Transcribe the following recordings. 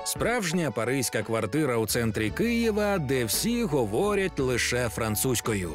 Справжня паризька квартира у центрі Києва, де всі говорять лише французькою.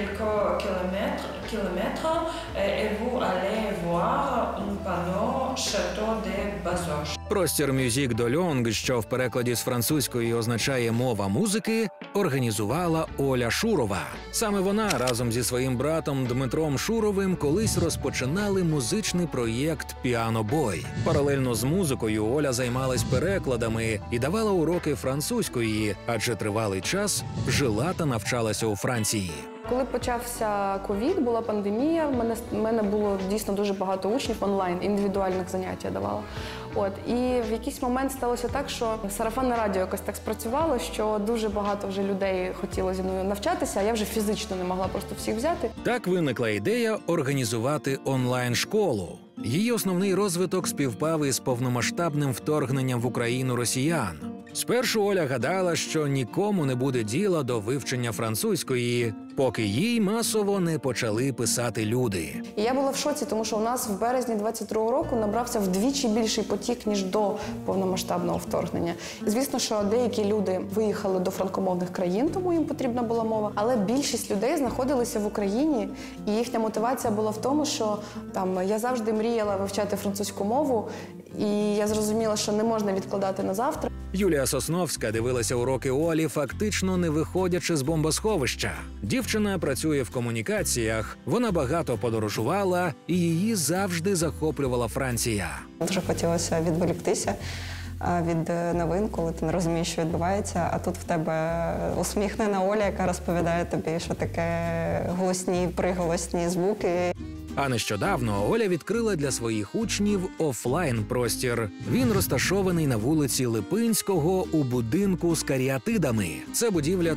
Простір Musique de Langue, що в перекладі з французької означає «мова музики», організувала Оля Шурова. Саме вона разом зі своїм братом Дмитром Шуровим колись розпочинали музичний проєкт «Piano Boy». Паралельно з музикою Оля займалась перекладами і давала уроки французької, адже тривалий час жила та навчалася у Франції. Коли почався ковід, була пандемія, в мене було дійсно дуже багато учнів онлайн, індивідуальних занять я давала. І в якийсь момент сталося так, що сарафанне радіо якось так спрацювало, що дуже багато вже людей хотіло зі мною навчатися, а я вже фізично не могла просто всіх взяти. Так виникла ідея організувати онлайн-школу. Її основний розвиток співпав із повномасштабним вторгненням в Україну росіян. Спершу Оля гадала, що нікому не буде діла до вивчення французької, поки їй масово не почали писати люди. І я була в шоці, тому що у нас в березні 22-го року набрався вдвічі більший потік, ніж до повномасштабного вторгнення. І, звісно, що деякі люди виїхали до франкомовних країн, тому їм потрібна була мова. Але більшість людей знаходилися в Україні, і їхня мотивація була в тому, що я завжди мріяла вивчати французьку мову, і я зрозуміла, що не можна відкладати на завтра. Юлія Сосновська дивилася уроки Олі, фактично не виходячи з бомбосховища. Дівчина працює в комунікаціях, вона багато подорожувала, і її завжди захоплювала Франція. Дуже хотілося відволіктися від новин, коли ти не розумієш, що відбувається, а тут в тебе усміхнена Оля, яка розповідає тобі, що таке голосні, приголосні звуки. А нещодавно Оля відкрила для своїх учнів офлайн-простір. Він розташований на вулиці Липинського у будинку з каріатидами. Це будівля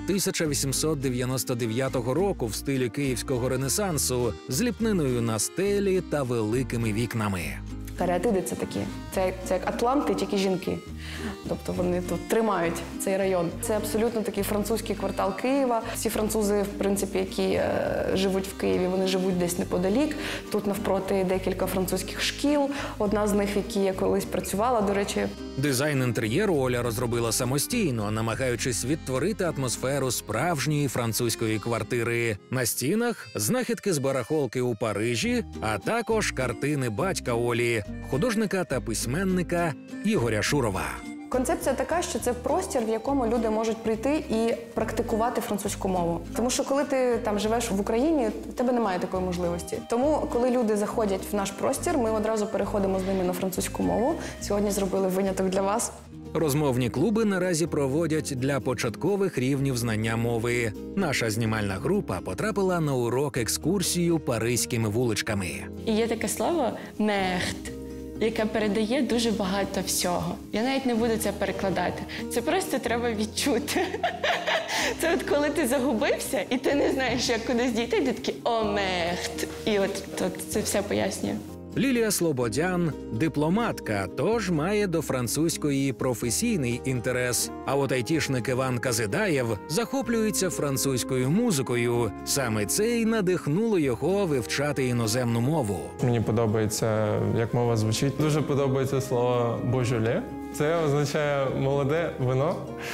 1899 року в стилі київського ренесансу з ліпниною на стелі та великими вікнами. Каріатиди – це як Атланти, тільки жінки. Тобто вони тут тримають цей район. Це абсолютно такий французький квартал Києва. Всі французи, в принципі, які живуть в Києві, вони живуть десь неподалік. Тут навпроти декілька французьких шкіл, одна з них, в якій я колись працювала, до речі. Дизайн інтер'єру Оля розробила самостійно, намагаючись відтворити атмосферу справжньої французької квартири. На стінах – знахідки з барахолки у Парижі, а також картини батька Олі, художника та письменника Ігоря Шурова. Концепція така, що це простір, в якому люди можуть прийти і практикувати французьку мову. Тому що коли ти живеш в Україні, в тебе немає такої можливості. Тому, коли люди заходять в наш простір, ми одразу переходимо з ними на французьку мову. Сьогодні зробили виняток для вас. Розмовні клуби наразі проводять для початкових рівнів знання мови. Наша знімальна група потрапила на урок-екскурсію паризькими вуличками. І є таке слово «мерт», яке передає дуже багато всього. Я навіть не буду це перекладати. Це просто треба відчути. Це от коли ти загубився, і ти не знаєш, як кудись дійти, ти такий «о, мерт». І от це все пояснює. Лілія Слободян – дипломатка, тож має до французької професійний інтерес. А от айтішник Іван Казидаєв захоплюється французькою музикою. Саме це й надихнуло його вивчати іноземну мову. Мені подобається, як мова звучить. Дуже подобається слово «божоле». Це означає «молоде вино».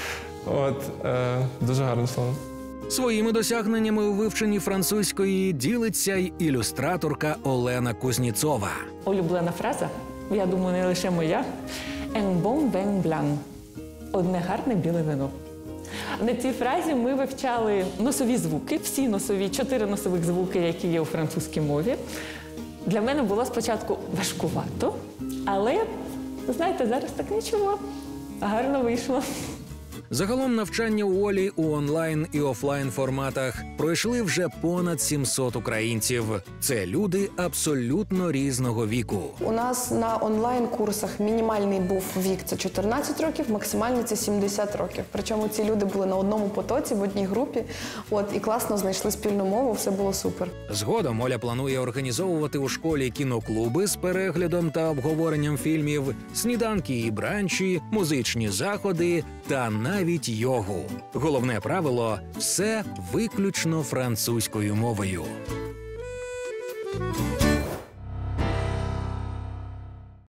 Дуже гарне слово. Своїми досягненнями у вивченні французької ділиться й ілюстраторка Олена Кузніцова. Улюблена фраза, я думаю, не лише моя, «un bon vin blanc» – одне гарне біле вино. На цій фразі ми вивчали носові звуки, всі 4 носових звуки, які є у французькій мові. Для мене було спочатку важкувато, але, знаєте, зараз так нічого, гарно вийшло. Загалом навчання у Олі у онлайн і офлайн форматах пройшли вже понад 700 українців. Це люди абсолютно різного віку. У нас на онлайн-курсах мінімальний був вік – це 14 років, максимальний – це 70 років. Причому ці люди були на одному потоці, в одній групі, і класно знайшли спільну мову, все було супер. Згодом Оля планує організовувати у школі кіноклуби з переглядом та обговоренням фільмів, сніданки і бранчі, музичні заходи та навіть йогу. Головне правило – все виключно французькою мовою.